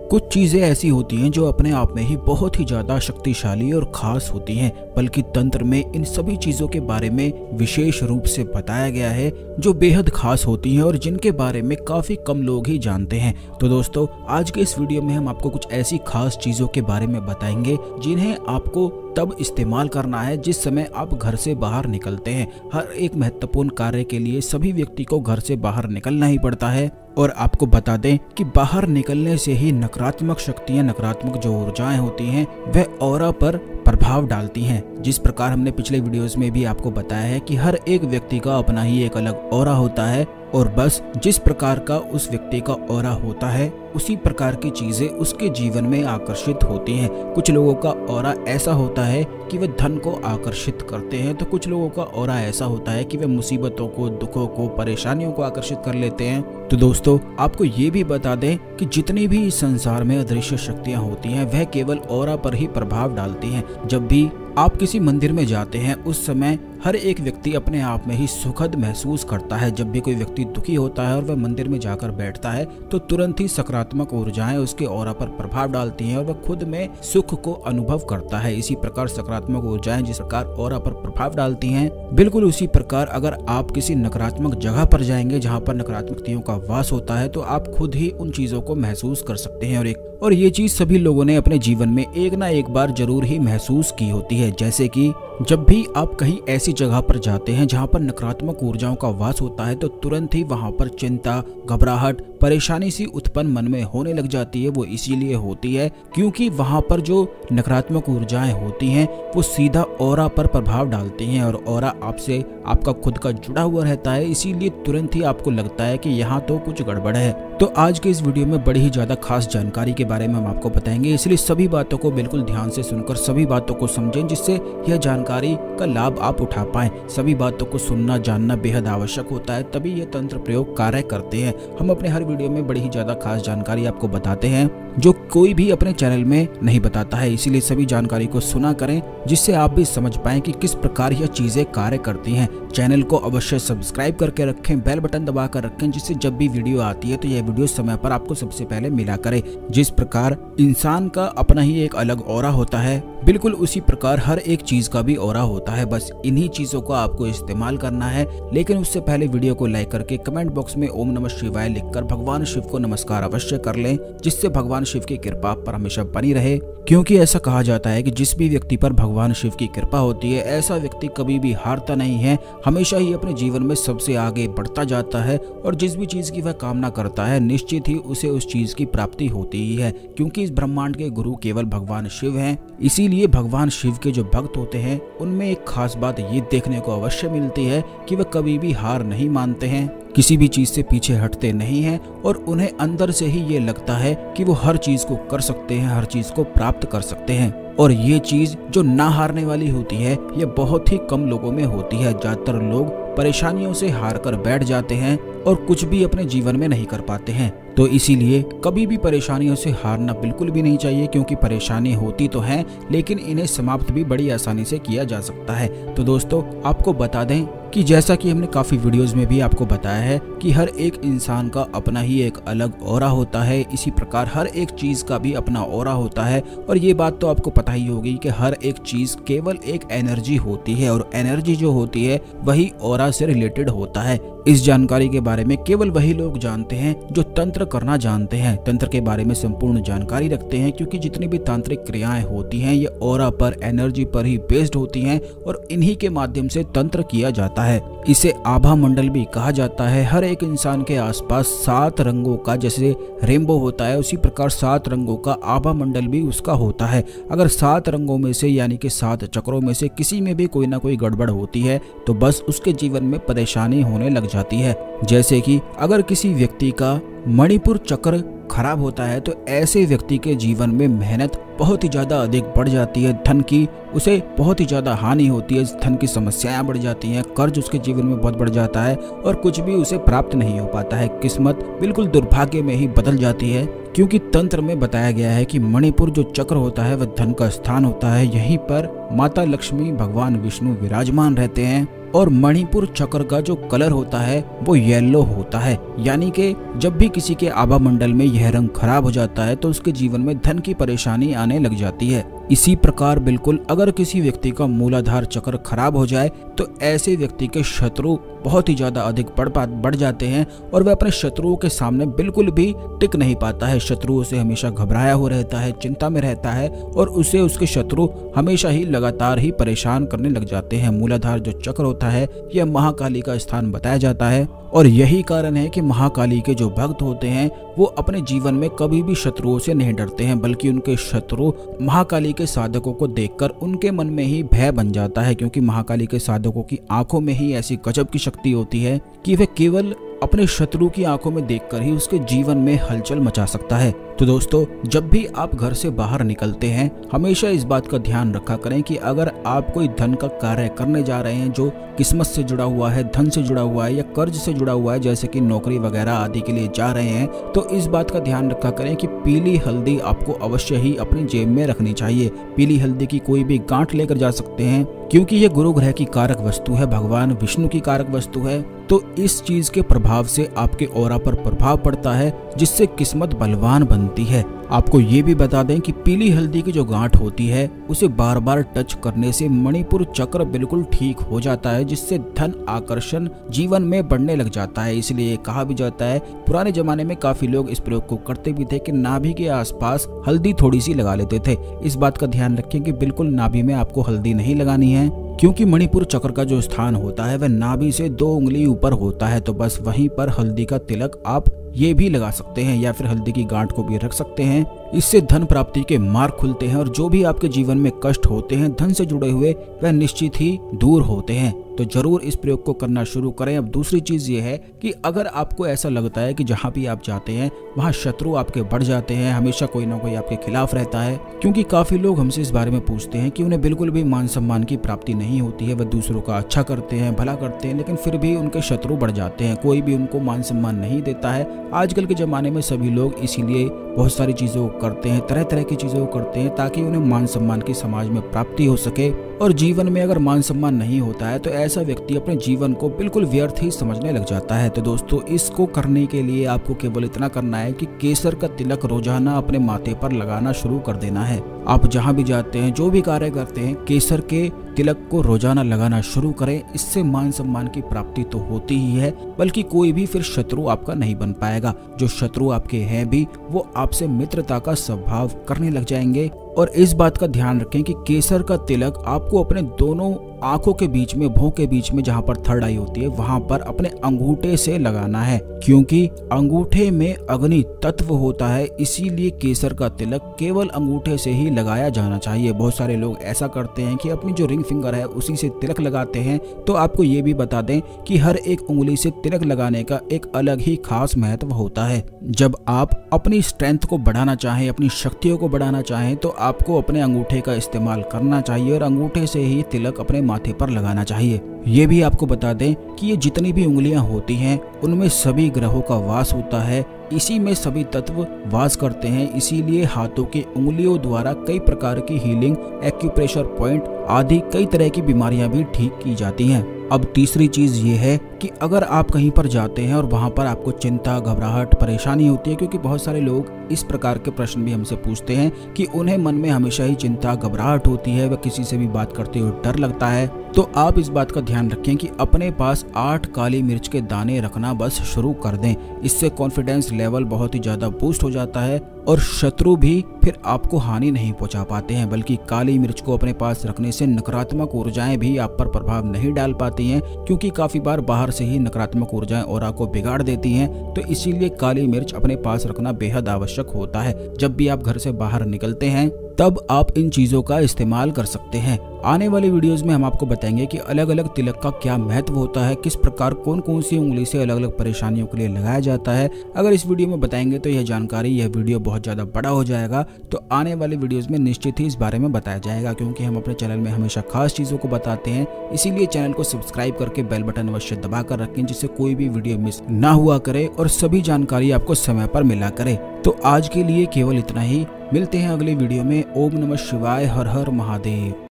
कुछ चीजें ऐसी होती हैं जो अपने आप में ही बहुत ही ज्यादा शक्तिशाली और खास होती हैं, बल्कि तंत्र में इन सभी चीजों के बारे में विशेष रूप से बताया गया है जो बेहद खास होती हैं और जिनके बारे में काफी कम लोग ही जानते हैं। तो दोस्तों, आज के इस वीडियो में हम आपको कुछ ऐसी खास चीजों के बारे में बताएंगे जिन्हें आपको तब इस्तेमाल करना है जिस समय आप घर से बाहर निकलते हैं। हर एक महत्वपूर्ण कार्य के लिए सभी व्यक्ति को घर से बाहर निकलना ही पड़ता है और आपको बता दें कि बाहर निकलने से ही नकारात्मक शक्तियां, नकारात्मक जो ऊर्जाएं होती हैं वह ऑरा पर प्रभाव डालती हैं। जिस प्रकार हमने पिछले वीडियोस में भी आपको बताया है कि हर एक व्यक्ति का अपना ही एक अलग ऑरा होता है और बस जिस प्रकार का उस व्यक्ति का ऑरा होता है उसी प्रकार की चीजें उसके जीवन में आकर्षित होती हैं। कुछ लोगों का ऑरा ऐसा होता है कि वे धन को आकर्षित करते हैं, तो कुछ लोगों का ऑरा ऐसा होता है कि वे मुसीबतों को, दुखों को, परेशानियों को आकर्षित कर लेते हैं। तो दोस्तों, आपको ये भी बता दें कि जितनी भी इस संसार में अदृश्य शक्तियां होती हैं वह केवल ऑरा पर ही प्रभाव डालती हैं। जब भी आप किसी मंदिर में जाते हैं उस समय हर एक व्यक्ति अपने आप में ही सुखद महसूस करता है। जब भी कोई व्यक्ति दुखी होता है और वह मंदिर में जाकर बैठता है तो तुरंत ही सकारात्मक ऊर्जाएं उसके ऑरा पर प्रभाव डालती हैं और वह खुद में सुख को अनुभव करता है। इसी प्रकार सकारात्मक ऊर्जाएं जिस प्रकार ऑरा पर प्रभाव डालती हैं, बिल्कुल उसी प्रकार अगर आप किसी नकारात्मक जगह पर जाएंगे जहाँ पर नकारात्मकताओं का वास होता है तो आप खुद ही उन चीजों को महसूस कर सकते हैं। और ये चीज सभी लोगों ने अपने जीवन में एक ना एक बार जरूर ही महसूस की होती है। जैसे कि जब भी आप कहीं ऐसी जगह पर जाते हैं जहां पर नकारात्मक ऊर्जाओं का वास होता है तो तुरंत ही वहां पर चिंता, घबराहट, परेशानी सी उत्पन्न मन में होने लग जाती है। वो इसीलिए होती है क्योंकि वहां पर जो नकारात्मक ऊर्जाएं होती हैं वो सीधा ऑरा पर प्रभाव डालती हैं और ऑरा आपसे, आपका खुद का जुड़ा हुआ रहता है, इसीलिए तुरंत ही आपको लगता है कि यहाँ तो कुछ गड़बड़ है। तो आज के इस वीडियो में बड़ी ही ज्यादा खास जानकारी के बारे में हम आपको बताएंगे, इसलिए सभी बातों को बिल्कुल ध्यान से सुनकर सभी बातों को समझें जिससे यह जानकारी का लाभ आप उठा पाएं। सभी बातों को सुनना, जानना बेहद आवश्यक होता है, तभी ये तंत्र प्रयोग कार्य करते हैं। हम अपने हर वीडियो में बड़ी ही ज्यादा खास जानकारी आपको बताते हैं जो कोई भी अपने चैनल में नहीं बताता है, इसीलिए सभी जानकारी को सुना करें जिससे आप भी समझ पाएं कि किस प्रकार यह चीजें कार्य करती हैं। चैनल को अवश्य सब्सक्राइब करके रखें, बेल बटन दबा कर रखें जिससे जब भी वीडियो आती है तो यह वीडियो समय पर आपको सबसे पहले मिला करे। जिस प्रकार इंसान का अपना ही एक अलग ऑरा होता है, बिल्कुल उसी प्रकार हर एक चीज का भी ऑरा होता है। बस इन्हीं चीजों को आपको इस्तेमाल करना है, लेकिन उससे पहले वीडियो को लाइक करके कमेंट बॉक्स में ओम नमः शिवाय लिखकर भगवान शिव को नमस्कार अवश्य कर लें, जिससे भगवान शिव की कृपा पर हमेशा बनी रहे। क्योंकि ऐसा कहा जाता है कि जिस भी व्यक्ति पर भगवान शिव की कृपा होती है ऐसा व्यक्ति कभी भी हारता नहीं है, हमेशा ही अपने जीवन में सबसे आगे बढ़ता जाता है और जिस भी चीज की वह कामना करता है निश्चित ही उसे उस चीज की प्राप्ति होती ही है। क्योंकि इस ब्रह्मांड के गुरु केवल भगवान शिव हैं, इसीलिए भगवान शिव के जो भक्त होते हैं उनमें एक खास बात ये देखने को अवश्य मिलती है कि वह कभी भी हार नहीं मानते हैं, किसी भी चीज से पीछे हटते नहीं हैं और उन्हें अंदर से ही ये लगता है कि वो हर चीज को कर सकते हैं, हर चीज को प्राप्त कर सकते हैं। और ये चीज जो ना हारने वाली होती है ये बहुत ही कम लोगों में होती है। ज्यादातर लोग परेशानियों से हार कर बैठ जाते हैं और कुछ भी अपने जीवन में नहीं कर पाते हैं। तो इसीलिए कभी भी परेशानियों से हारना बिल्कुल भी नहीं चाहिए, क्योंकि परेशानी होती तो है लेकिन इन्हें समाप्त भी बड़ी आसानी से किया जा सकता है। तो दोस्तों, आपको बता दें कि जैसा कि हमने काफी वीडियोस में भी आपको बताया है कि हर एक इंसान का अपना ही एक अलग ऑरा होता है, इसी प्रकार हर एक चीज का भी अपना ऑरा होता है। और ये बात तो आपको पता ही होगी कि हर एक चीज केवल एक एनर्जी होती है और एनर्जी जो होती है वही ऑरा से रिलेटेड होता है। इस जानकारी के बारे में केवल वही लोग जानते हैं जो तंत्र करना जानते हैं, तंत्र के बारे में संपूर्ण जानकारी रखते हैं, क्योंकि जितनी भी तांत्रिक क्रियाएं होती हैं ये ऑरा पर, एनर्जी पर ही बेस्ड होती हैं और इन्हीं के माध्यम से तंत्र किया जाता है। इसे आभा मंडल भी कहा जाता है। हर एक इंसान के आसपास 7 रंगों का, जैसे रेनबो होता है उसी प्रकार 7 रंगों का आभा मंडल भी उसका होता है। अगर 7 रंगों में से यानी कि 7 चक्रों में से किसी में भी कोई ना कोई गड़बड़ होती है तो बस उसके जीवन में परेशानी होने लग जाती है। जैसे कि अगर किसी व्यक्ति का मणिपुर चक्र खराब होता है तो ऐसे व्यक्ति के जीवन में मेहनत बहुत ही ज्यादा अधिक बढ़ जाती है, धन की उसे बहुत ही ज्यादा हानि होती है, धन की समस्याएं बढ़ जाती हैं, कर्ज उसके जीवन में बहुत बढ़ जाता है और कुछ भी उसे प्राप्त नहीं हो पाता है। किस्मत बिल्कुल दुर्भाग्य में ही बदल जाती है, क्योंकि तंत्र में बताया गया है कि मणिपुर जो चक्र होता है वह धन का स्थान होता है। यहीं पर माता लक्ष्मी, भगवान विष्णु विराजमान रहते हैं और मणिपुर चक्र का जो कलर होता है वो येलो होता है, यानी कि जब भी किसी के आभा मंडल में यह रंग खराब हो जाता है तो उसके जीवन में धन की परेशानी आने लग जाती है। इसी प्रकार बिल्कुल अगर किसी व्यक्ति का मूलाधार चक्र खराब हो जाए तो ऐसे व्यक्ति के शत्रु बहुत ही ज्यादा अधिक बढ़ जाते हैं और वह अपने शत्रुओं के सामने बिल्कुल भी टिक नहीं पाता है। शत्रुओं से हमेशा घबराया हुआ रहता है, चिंता में रहता है और उसे उसके शत्रु हमेशा ही लगातार ही परेशान करने लग जाते हैं। मूलाधार जो चक्र होता है यह महाकाली का स्थान बताया जाता है और यही कारण है कि महाकाली के जो भक्त होते हैं वो अपने जीवन में कभी भी शत्रुओं से नहीं डरते हैं, बल्कि उनके शत्रु महाकाली के साधकों को देखकर उनके मन में ही भय बन जाता है, क्योंकि महाकाली के साधकों की आंखों में ही ऐसी गजब की शक्ति होती है कि वह केवल अपने शत्रु की आंखों में देखकर ही उसके जीवन में हलचल मचा सकता है। तो दोस्तों, जब भी आप घर से बाहर निकलते हैं हमेशा इस बात का ध्यान रखा करें कि अगर आप कोई धन का कार्य करने जा रहे हैं जो किस्मत से जुड़ा हुआ है, धन से जुड़ा हुआ है या कर्ज से जुड़ा हुआ है, जैसे कि नौकरी वगैरह आदि के लिए जा रहे हैं, तो इस बात का ध्यान रखा करें कि पीली हल्दी आपको अवश्य ही अपनी जेब में रखनी चाहिए। पीली हल्दी की कोई भी गांठ लेकर जा सकते हैं, क्योंकि ये गुरु ग्रह की कारक वस्तु है, भगवान विष्णु की कारक वस्तु है। तो इस चीज के प्रभाव से आपके ऑरा पर प्रभाव पड़ता है, जिससे किस्मत बलवान बनती है। आपको ये भी बता दें कि पीली हल्दी की जो गांठ होती है उसे बार बार टच करने से मणिपुर चक्र बिल्कुल ठीक हो जाता है, जिससे धन आकर्षण जीवन में बढ़ने लग जाता है। इसलिए कहा भी जाता है, पुराने जमाने में काफी लोग इस प्रयोग को करते भी थे कि नाभि के आसपास हल्दी थोड़ी सी लगा लेते थे। इस बात का ध्यान रखें कि बिल्कुल नाभि में आपको हल्दी नहीं लगानी है, क्योंकि मणिपुर चक्र का जो स्थान होता है वह नाभि से 2 उंगली ऊपर होता है। तो बस वहीं पर हल्दी का तिलक आप ये भी लगा सकते हैं या फिर हल्दी की गांठ को भी रख सकते हैं। इससे धन प्राप्ति के मार्ग खुलते हैं और जो भी आपके जीवन में कष्ट होते हैं धन से जुड़े हुए वह निश्चित ही दूर होते हैं। तो जरूर इस प्रयोग को करना शुरू करें। अब दूसरी चीज ये है कि अगर आपको ऐसा लगता है कि जहाँ भी आप जाते हैं वहाँ शत्रु आपके बढ़ जाते हैं, हमेशा कोई ना कोई आपके खिलाफ रहता है, क्योंकि काफी लोग हमसे इस बारे में पूछते हैं कि उन्हें बिल्कुल भी मान सम्मान की प्राप्ति नहीं होती है। वह दूसरों का अच्छा करते हैं, भला करते हैं, लेकिन फिर भी उनके शत्रु बढ़ जाते हैं, कोई भी उनको मान सम्मान नहीं देता है। आजकल के जमाने में सभी लोग इसीलिए बहुत सारी चीजों को करते हैं, तरह तरह की चीजों को करते हैं ताकि उन्हें मान सम्मान की समाज में प्राप्ति हो सके। और जीवन में अगर मान सम्मान नहीं होता है तो ऐसा व्यक्ति अपने जीवन को बिल्कुल व्यर्थ ही समझने लग जाता है। तो दोस्तों, इसको करने के लिए आपको केवल इतना करना है कि केसर का तिलक रोजाना अपने माथे पर लगाना शुरू कर देना है। आप जहाँ भी जाते हैं, जो भी कार्य करते हैं, केसर के तिलक को रोजाना लगाना शुरू करें। इससे मान सम्मान की प्राप्ति तो होती ही है, बल्कि कोई भी फिर शत्रु आपका नहीं बन पाएगा। जो शत्रु आपके हैं भी वो आपसे मित्रता का स्वभाव करने लग जाएंगे। और इस बात का ध्यान रखें कि केसर का तिलक आपको अपने दोनों आंखों के बीच में, भौं के बीच में, जहां पर थर्ड आई होती है वहां पर अपने अंगूठे से लगाना है, क्योंकि अंगूठे में अग्नि तत्व होता है। इसीलिए केसर का तिलक केवल अंगूठे से ही लगाया जाना चाहिए। बहुत सारे लोग ऐसा करते हैं कि अपनी जो रिंग फिंगर है उसी से तिलक लगाते हैं। तो आपको ये भी बता दें कि हर एक उंगली से तिलक लगाने का एक अलग ही खास महत्व होता है। जब आप अपनी स्ट्रेंथ को बढ़ाना चाहें, अपनी शक्तियों को बढ़ाना चाहें, तो आपको अपने अंगूठे का इस्तेमाल करना चाहिए और अंगूठे से ही तिलक अपने माथे पर लगाना चाहिए। ये भी आपको बता दें कि ये जितनी भी उंगलियां होती हैं उनमें सभी ग्रहों का वास होता है, इसी में सभी तत्व वास करते हैं। इसीलिए हाथों की उंगलियों द्वारा कई प्रकार की हीलिंग, एक्यूप्रेशर पॉइंट आदि कई तरह की बीमारियां भी ठीक की जाती हैं। अब तीसरी चीज ये है कि अगर आप कहीं पर जाते हैं और वहां पर आपको चिंता, घबराहट, परेशानी होती है, क्योंकि बहुत सारे लोग इस प्रकार के प्रश्न भी हमसे पूछते हैं कि उन्हें मन में हमेशा ही चिंता, घबराहट होती है, वह किसी से भी बात करते हुए डर लगता है। तो आप इस बात का ध्यान रखें कि अपने पास 8 काली मिर्च के दाने रखना बस शुरू कर दें। इससे कॉन्फिडेंस लेवल बहुत ही ज्यादा बूस्ट हो जाता है और शत्रु भी फिर आपको हानि नहीं पहुंचा पाते हैं। बल्कि काली मिर्च को अपने पास रखने से नकारात्मक ऊर्जाएं भी आप पर प्रभाव नहीं डाल पाती हैं, क्योंकि काफी बार बाहर से ही नकारात्मक ऊर्जाएं ऑरा को बिगाड़ देती हैं। तो इसीलिए काली मिर्च अपने पास रखना बेहद आवश्यक होता है। जब भी आप घर से बाहर निकलते हैं तब आप इन चीजों का इस्तेमाल कर सकते हैं। आने वाली वीडियोस में हम आपको बताएंगे कि अलग अलग तिलक का क्या महत्व होता है, किस प्रकार कौन कौन सी उंगली से अलग अलग परेशानियों के लिए लगाया जाता है। अगर इस वीडियो में बताएंगे तो यह वीडियो बहुत ज्यादा बड़ा हो जाएगा। तो आने वाले वीडियोस में निश्चित ही इस बारे में बताया जाएगा, क्योंकि हम अपने चैनल में हमेशा खास चीजों को बताते हैं। इसीलिए चैनल को सब्सक्राइब करके बेल बटन अवश्य दबा कर रखें, जिससे कोई भी वीडियो मिस ना हुआ करे और सभी जानकारी आपको समय पर मिला करे। तो आज के लिए केवल इतना ही। मिलते हैं अगले वीडियो में। ओम नमः शिवाय। हर हर महादेव।